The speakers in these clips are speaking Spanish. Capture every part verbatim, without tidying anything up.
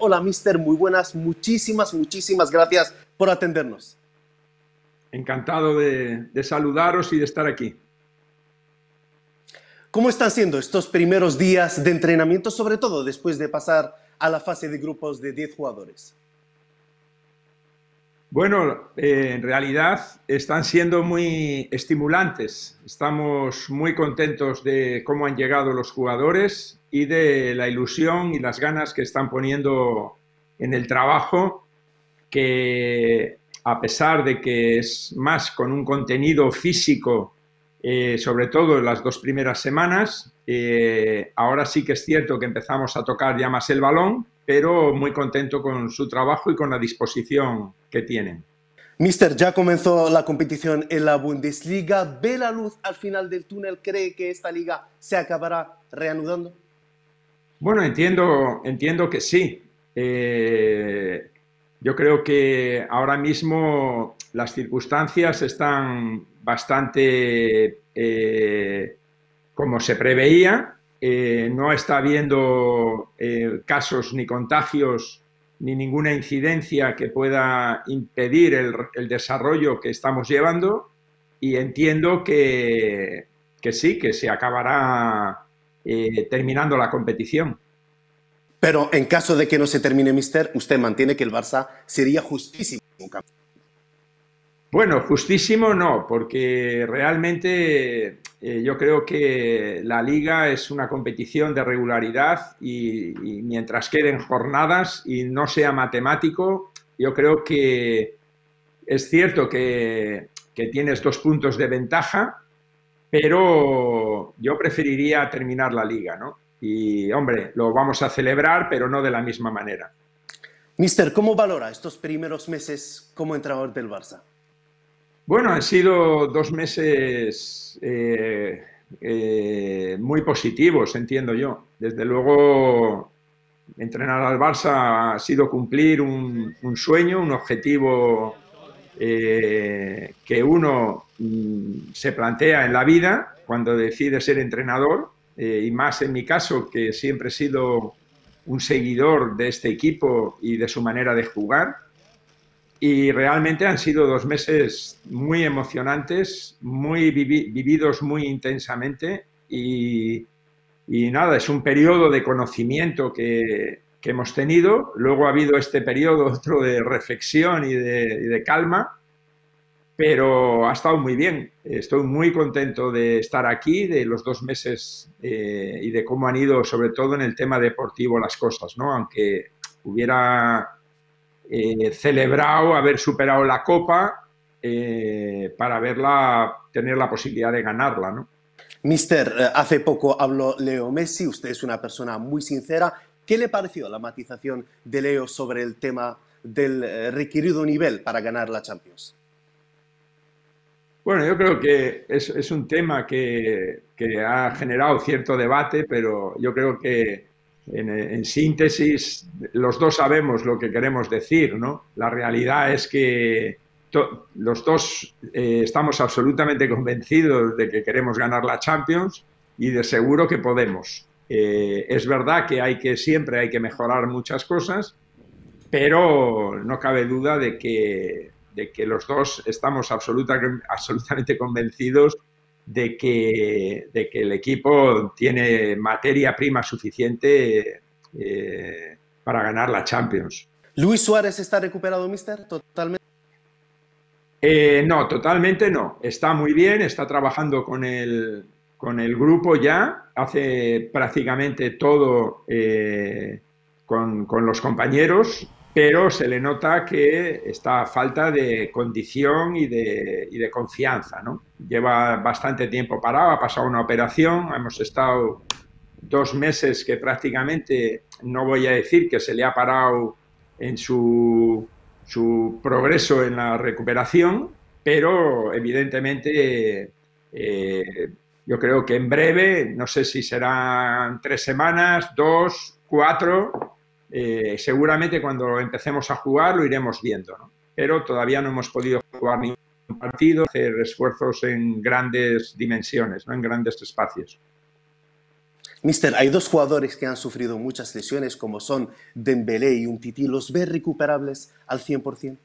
Hola, mister, muy buenas, muchísimas, muchísimas gracias por atendernos. Encantado de, de saludaros y de estar aquí. ¿Cómo están siendo estos primeros días de entrenamiento, sobre todo después de pasar a la fase de grupos de diez jugadores? Bueno, eh, en realidad están siendo muy estimulantes. Estamos muy contentos de cómo han llegado los jugadores y de la ilusión y las ganas que están poniendo en el trabajo, que a pesar de que es más con un contenido físico, eh, sobre todo en las dos primeras semanas, eh, ahora sí que es cierto que empezamos a tocar ya más el balón, pero muy contento con su trabajo y con la disposición que tienen. Mister, ya comenzó la competición en la Bundesliga. ¿Ve la luz al final del túnel? ¿Cree que esta liga se acabará reanudando? Bueno, entiendo, entiendo que sí. Eh, yo creo que ahora mismo las circunstancias están bastante eh, como se preveía. Eh, no está habiendo eh, casos ni contagios ni ninguna incidencia que pueda impedir el, el desarrollo que estamos llevando, y entiendo que, que sí, que se acabará eh, terminando la competición. Pero en caso de que no se termine, mister, usted mantiene que el Barça sería justísimo. Bueno, justísimo no, porque realmente eh, yo creo que la liga es una competición de regularidad y, y mientras queden jornadas y no sea matemático, yo creo que es cierto que, que tienes dos puntos de ventaja, pero yo preferiría terminar la liga, ¿no? Y, hombre, lo vamos a celebrar, pero no de la misma manera. Mister, ¿cómo valora estos primeros meses como entrenador del Barça? Bueno, han sido dos meses eh, eh, muy positivos, entiendo yo. Desde luego, entrenar al Barça ha sido cumplir un, un sueño, un objetivo eh, que uno mm, se plantea en la vida cuando decide ser entrenador, eh, y más en mi caso, que siempre he sido un seguidor de este equipo y de su manera de jugar. Y realmente han sido dos meses muy emocionantes, muy vivi vividos muy intensamente, y, y, nada, es un periodo de conocimiento que, que, hemos tenido. Luego ha habido este periodo otro de reflexión y de, y de calma, pero ha estado muy bien. Estoy muy contento de estar aquí, de los dos meses eh, y de cómo han ido, sobre todo en el tema deportivo, las cosas, ¿no? Aunque hubiera Eh, celebrado haber superado la Copa eh, para verla, tener la posibilidad de ganarla, ¿no? Mister, eh, hace poco habló Leo Messi, usted es una persona muy sincera. ¿Qué le pareció la matización de Leo sobre el tema del eh, requerido nivel para ganar la Champions? Bueno, yo creo que es, es un tema que, que, ha generado cierto debate, pero yo creo que en, en, síntesis los dos sabemos lo que queremos decir, ¿no? La realidad es que to, los dos eh, estamos absolutamente convencidos de que queremos ganar la Champions y de seguro que podemos. Eh, es verdad que hay que siempre hay que mejorar muchas cosas, pero no cabe duda de que, de que los dos estamos absoluta, absolutamente convencidos de que, de que el equipo tiene materia prima suficiente eh, para ganar la Champions. ¿Luis Suárez está recuperado, mister? Totalmente. Eh, no, totalmente no. Está muy bien, está trabajando con el, con el grupo ya, hace prácticamente todo eh, con, con los compañeros, pero se le nota que está a falta de condición y de, y de confianza, ¿no? Lleva bastante tiempo parado, ha pasado una operación, hemos estado dos meses que prácticamente, no voy a decir que se le ha parado en su, su progreso en la recuperación, pero evidentemente eh, yo creo que en breve, no sé si serán tres semanas, dos, cuatro, eh, seguramente cuando empecemos a jugar lo iremos viendo, ¿no? Pero todavía no hemos podido jugar ningún partido, hacer esfuerzos en grandes dimensiones, ¿no? En grandes espacios. Mister, hay dos jugadores que han sufrido muchas lesiones, como son Dembélé y Umtiti. ¿Los ve recuperables al cien por cien?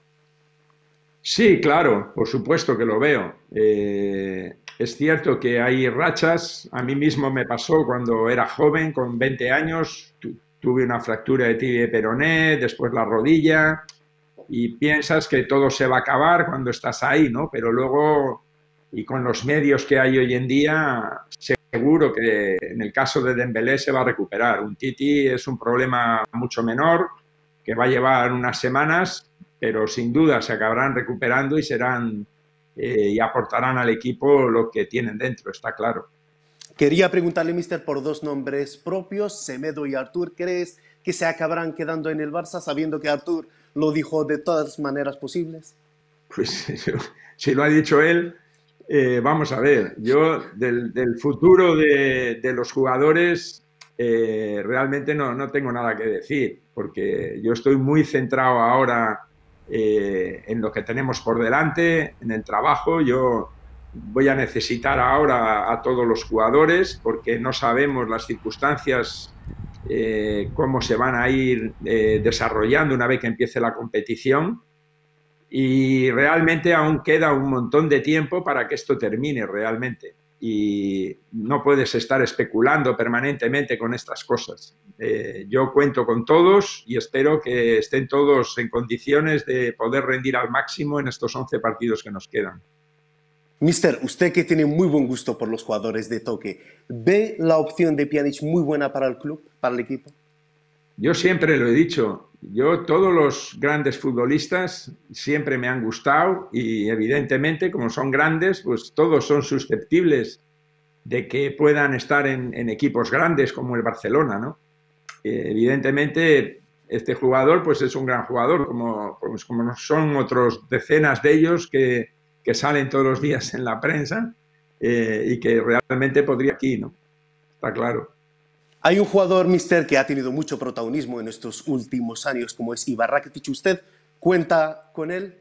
Sí, claro, por supuesto que lo veo. Eh, es cierto que hay rachas, a mí mismo me pasó cuando era joven, con veinte años, tu, tuve una fractura de tibia y peroné, después la rodilla, y piensas que todo se va a acabar cuando estás ahí, ¿no? Pero luego, y con los medios que hay hoy en día, seguro que en el caso de Dembélé se va a recuperar. Un Titi es un problema mucho menor, que va a llevar unas semanas, pero sin duda se acabarán recuperando y serán eh, y aportarán al equipo lo que tienen dentro, está claro. Quería preguntarle, mister, por dos nombres propios, Semedo y Artur. ¿Crees que se acabarán quedando en el Barça sabiendo que Artur lo dijo de todas maneras posibles? Pues si lo ha dicho él, eh, vamos a ver, yo del, del futuro de, de los jugadores eh, realmente no, no tengo nada que decir, porque yo estoy muy centrado ahora eh, en lo que tenemos por delante, en el trabajo. Yo voy a necesitar ahora a todos los jugadores porque no sabemos las circunstancias, eh, cómo se van a ir eh, desarrollando una vez que empiece la competición. Y realmente aún queda un montón de tiempo para que esto termine realmente. Y no puedes estar especulando permanentemente con estas cosas. Eh, yo cuento con todos y espero que estén todos en condiciones de poder rendir al máximo en estos once partidos que nos quedan. Mister, usted que tiene muy buen gusto por los jugadores de toque, ¿ve la opción de Pjanic muy buena para el club, para el equipo? Yo siempre lo he dicho, yo todos los grandes futbolistas siempre me han gustado y evidentemente como son grandes, pues todos son susceptibles de que puedan estar en, en equipos grandes como el Barcelona, ¿no? Eh, evidentemente este jugador pues es un gran jugador, como, pues, como son otros decenas de ellos que, que salen todos los días en la prensa eh, y que realmente podría aquí, ¿no? Está claro. Hay un jugador, mister, que ha tenido mucho protagonismo en estos últimos años, como es Ivan Rakitic. ¿Usted cuenta con él?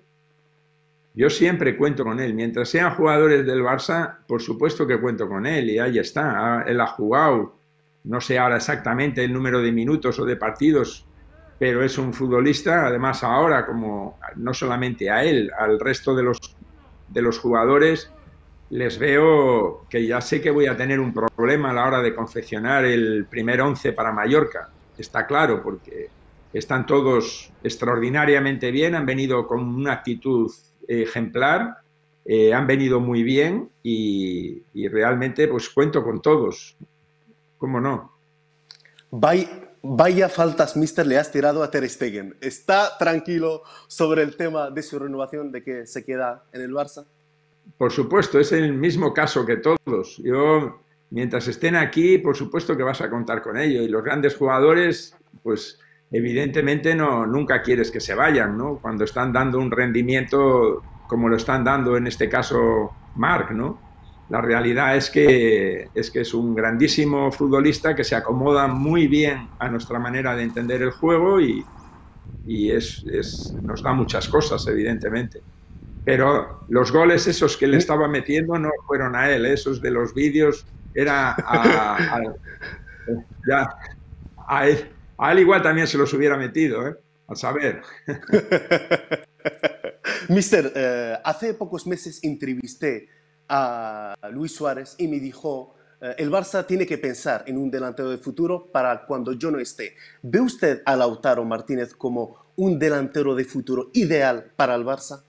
Yo siempre cuento con él. Mientras sean jugadores del Barça, por supuesto que cuento con él y ahí está. Él ha jugado, no sé ahora exactamente el número de minutos o de partidos, pero es un futbolista, además ahora, como no solamente a él, al resto de los, de los jugadores, les veo que ya sé que voy a tener un problema a la hora de confeccionar el primer once para Mallorca. Está claro, porque están todos extraordinariamente bien, han venido con una actitud ejemplar, eh, han venido muy bien y, y realmente pues cuento con todos. ¿Cómo no? Vaya, vaya faltas, mister, le has tirado a Ter Stegen. ¿Está tranquilo sobre el tema de su renovación, de que se queda en el Barça? Por supuesto, es el mismo caso que todos. Yo, mientras estén aquí, por supuesto que vas a contar con ello. Y los grandes jugadores, pues evidentemente no, nunca quieres que se vayan, ¿no? Cuando están dando un rendimiento como lo están dando en este caso Marc, ¿no? La realidad es que, es que es un grandísimo futbolista que se acomoda muy bien a nuestra manera de entender el juego y, y es, es, nos da muchas cosas, evidentemente. Pero los goles esos que le estaba metiendo no fueron a él, esos de los vídeos era a, a, ya, a, él, a él igual también se los hubiera metido, ¿eh? A saber. mister, eh, hace pocos meses entrevisté a Luis Suárez y me dijo, eh, el Barça tiene que pensar en un delantero de futuro para cuando yo no esté. ¿Ve usted a Lautaro Martínez como un delantero de futuro ideal para el Barça?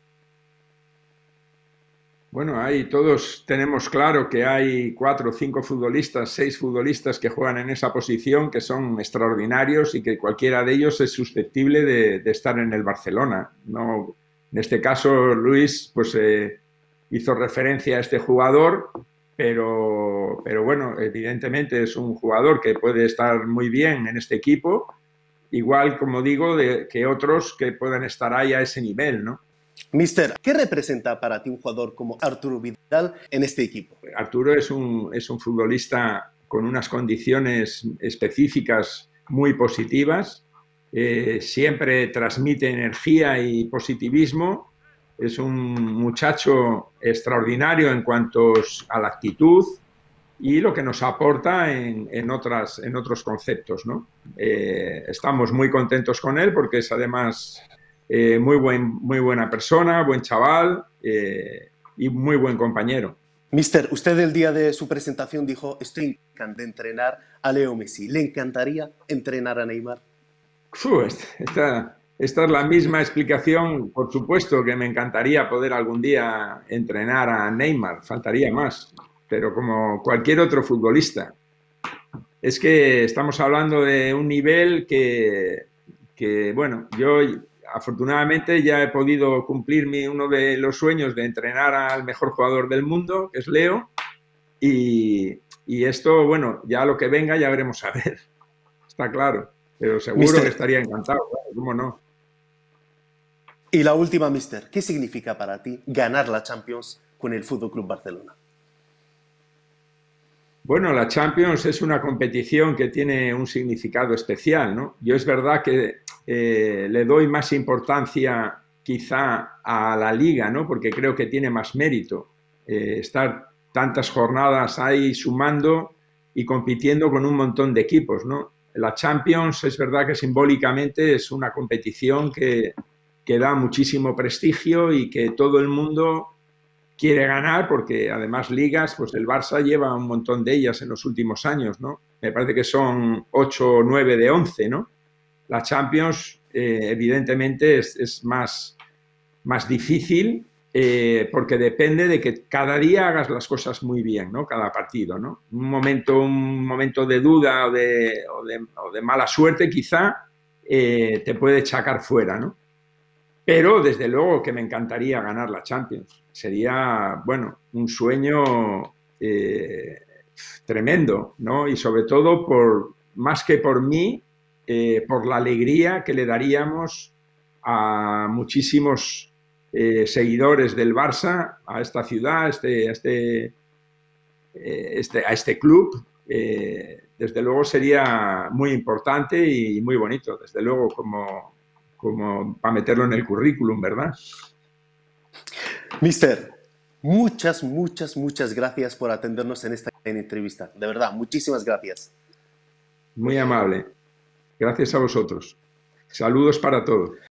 Bueno, ahí todos tenemos claro que hay cuatro o cinco futbolistas, seis futbolistas que juegan en esa posición, que son extraordinarios y que cualquiera de ellos es susceptible de, de estar en el Barcelona. No, en este caso, Luis pues, eh, hizo referencia a este jugador, pero, pero bueno, evidentemente es un jugador que puede estar muy bien en este equipo, igual, como digo, de, que otros que puedan estar ahí a ese nivel, ¿no? mister, ¿qué representa para ti un jugador como Arturo Vidal en este equipo? Arturo es un, es un futbolista con unas condiciones específicas muy positivas, eh, siempre transmite energía y positivismo, es un muchacho extraordinario en cuanto a la actitud, y lo que nos aporta en, en, otras, en otros conceptos, ¿no? Eh, estamos muy contentos con él porque es además eh, muy, buen, muy buena persona, buen chaval eh, y muy buen compañero. Mister, usted el día de su presentación dijo, estoy encantado de entrenar a Leo Messi. ¿Le encantaría entrenar a Neymar? Uf, esta, esta es la misma explicación. Por supuesto que me encantaría poder algún día entrenar a Neymar, faltaría más, pero como cualquier otro futbolista. Es que estamos hablando de un nivel que, que bueno, yo afortunadamente ya he podido cumplir mi, uno de los sueños de entrenar al mejor jugador del mundo, que es Leo, y, y esto, bueno, ya lo que venga ya veremos a ver, está claro, pero seguro Mister, que estaría encantado, claro, ¿cómo no? y la última, Mister, ¿qué significa para ti ganar la Champions con el Fútbol Club Barcelona? Bueno, la Champions es una competición que tiene un significado especial, ¿no? Yo es verdad que eh, le doy más importancia quizá a la Liga, ¿no? Porque creo que tiene más mérito eh, estar tantas jornadas ahí sumando y compitiendo con un montón de equipos, ¿no? La Champions es verdad que simbólicamente es una competición que, que da muchísimo prestigio y que todo el mundo quiere ganar porque además ligas, pues el Barça lleva un montón de ellas en los últimos años, ¿no? Me parece que son ocho o nueve de once, ¿no? La Champions, eh, evidentemente, es, es más, más difícil eh, porque depende de que cada día hagas las cosas muy bien, ¿no? Cada partido, ¿no? Un momento, un momento de duda o de, o de, o de mala suerte, quizá, eh, te puede chacar fuera, ¿no? Pero desde luego que me encantaría ganar la Champions. Sería, bueno, un sueño eh, tremendo, ¿no? Y sobre todo, por, más que por mí, eh, por la alegría que le daríamos a muchísimos eh, seguidores del Barça, a esta ciudad, a este, a este, eh, este, a este club. Eh, desde luego sería muy importante y muy bonito, desde luego, como, como para meterlo en el currículum, ¿verdad? Mister, muchas, muchas, muchas gracias por atendernos en esta entrevista. De verdad, muchísimas gracias. Muy amable. Gracias a vosotros. Saludos para todos.